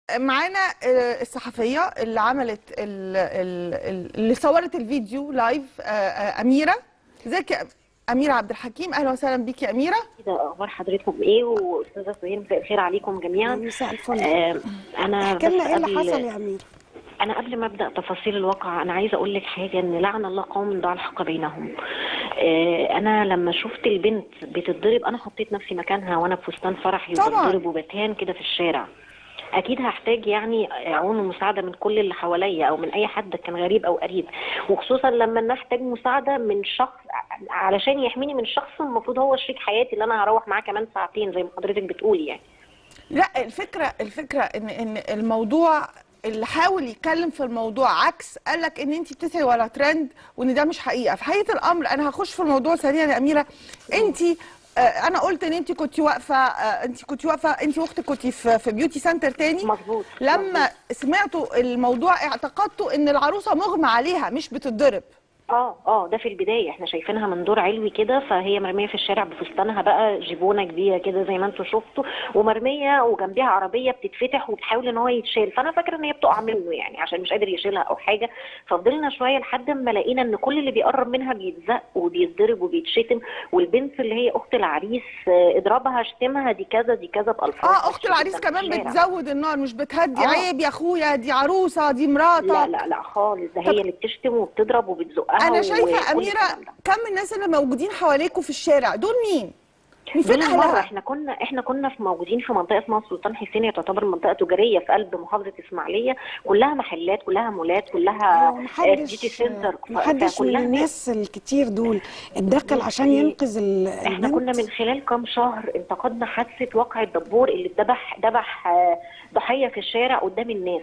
معانا الصحفيه اللي عملت اللي صورت الفيديو لايف، اميره. ازيك يا اميره عبد الحكيم؟ اهلا وسهلا بيكي يا اميره. كده اخبار حضرتكم ايه؟ واستاذه سهير مساء الخير عليكم جميعا. مساء الفل. انا احكي بس لنا ايه اللي حصل يا امير؟ قبل ما ابدا تفاصيل الواقع انا عايزه اقول لك حاجه، ان لعن الله قوم ضاع الحق بينهم. انا لما شفت البنت بتتضرب انا حطيت نفسي مكانها وانا في فستان فرحي وبتضرب وبتهان كده في الشارع. اكيد هحتاج يعني عون ومساعده من كل اللي حواليا او من اي حد كان غريب او قريب، وخصوصا لما انا احتاج مساعده من شخص علشان يحميني من شخص المفروض هو شريك حياتي اللي انا هروح معاه كمان ساعتين زي ما حضرتك بتقولي يعني. لا، الفكره ان الموضوع اللي حاول يتكلم في الموضوع عكس، قال لك ان انت بتسعي ورا ترند وان ده مش حقيقه. في حقيقه الامر انا هخش في الموضوع سريعا يا اميره. انت انا قلت ان انت كنت واقفه، انت واختك كنت في بيوتي سنتر تاني. مظبوط. لما سمعتوا الموضوع اعتقدتوا ان العروسه مغمى عليها مش بتتضرب. ده في البدايه احنا شايفينها من دور علوي كده، فهي مرميه في الشارع بفستانها بقى جيبونه كبيره كده زي ما انتم شفتوا، ومرميه وجنبها عربيه بتتفتح وبتحاول ان هو يتشال، فانا فاكره ان هي بتقع منه يعني عشان مش قادر يشيلها او حاجه. ففضلنا شويه لحد ما لقينا ان كل اللي بيقرب منها بيتزق وبيتضرب وبيتشتم، والبنت اللي هي اخت العريس اضربها اشتمها دي كذا دي كذا بالفاظ. اخت العريس كمان بتزود النار مش بتهدي. عيب يا اخويا، دي عروسه، دي مراتك. لا لا لا خالص، ده هي اللي بتشتم وبتضرب وبتزقها. انا شايفه اميره كم الناس اللي موجودين حواليكوا في الشارع دول مين؟ فين اهلها؟ احنا كنا موجودين في منطقه اسمها السلطان حسين، هي تعتبر منطقه تجاريه في قلب محافظه اسماعيليه، كلها محلات كلها مولات كلها بيوتي سنتر. محدش من الناس الكتير دول اتدخل عشان ينقذ البنت. احنا كنا من خلال كام شهر انتقدنا حادثه واقع الدبور اللي ذبح ضحيه في الشارع قدام الناس.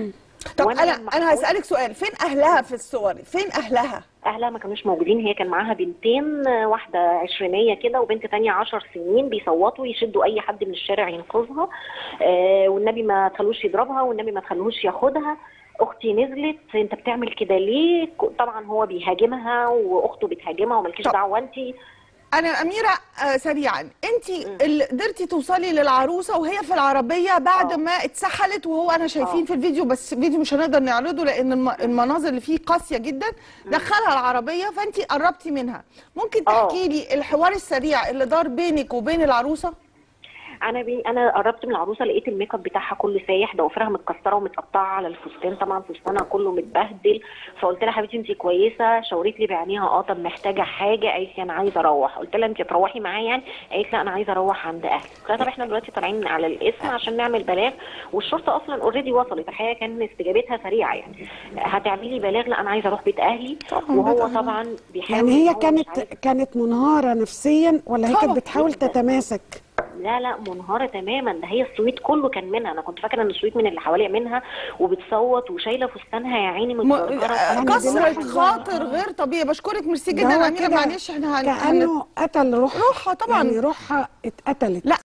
طب انا هسألك سؤال، فين اهلها في الصور؟ فين اهلها؟ اهلها ما كانوش موجودين، هي كان معاها بنتين، واحده عشرينيه كده وبنت ثانيه 10 سنين، بيصوتوا يشدوا اي حد من الشارع ينقذها. والنبي ما تخلوش يضربها، والنبي ما تخلوش ياخدها. اختي نزلت، انت بتعمل كده ليه؟ طبعا هو بيهاجمها واخته بتهاجمها ومالكيش دعوه انت. انا اميره سريعا، انت اللي قدرتي توصلي للعروسه وهي في العربيه بعد ما اتسحلت، وهو انا شايفين في الفيديو، بس الفيديو مش هنقدر نعرضه لان المناظر اللي فيه قاسيه جدا. دخلها العربيه فانت قربتي منها. ممكن تحكي لي الحوار السريع اللي دار بينك وبين العروسه؟ انا قربت من العروسه لقيت الميك اب بتاعها كله سايح، ضوافرها متكسره ومتقطعه على الفستان، طبعا فستانها كله متبهدل. فقلت لها حبيبتي انت كويسه؟ شاورت لي بعينيها طب محتاجه حاجه؟ قالت لي انا عايزه اروح. قلت لها انت تروحي معايا يعني؟ قالت لا انا عايزه اروح عند اهلي. قلت لها طب احنا دلوقتي طالعين على القسم عشان نعمل بلاغ، والشرطه اصلا اوريدي وصلت، الحقيقه كان استجابتها سريعه يعني. هتعملي بلاغ؟ لا انا عايزه اروح بيت اهلي. وهو طبعا بيحاول. يعني هي كانت منهاره نفسيا ولا هي كانت بتحاول تتماسك؟ لا منهاره تماما، ده هي السويت كله كان منها. انا كنت فاكره ان السويت من اللي حواليا منها، وبتصوت وشايله فستانها يا عيني متجرجره. كسرة خاطر غير طبيعي. بشكرك، ميرسي جدا يا اميره. معلش احنا كانه قتل روحها طبعا، يعني روحها اتقتلت. لا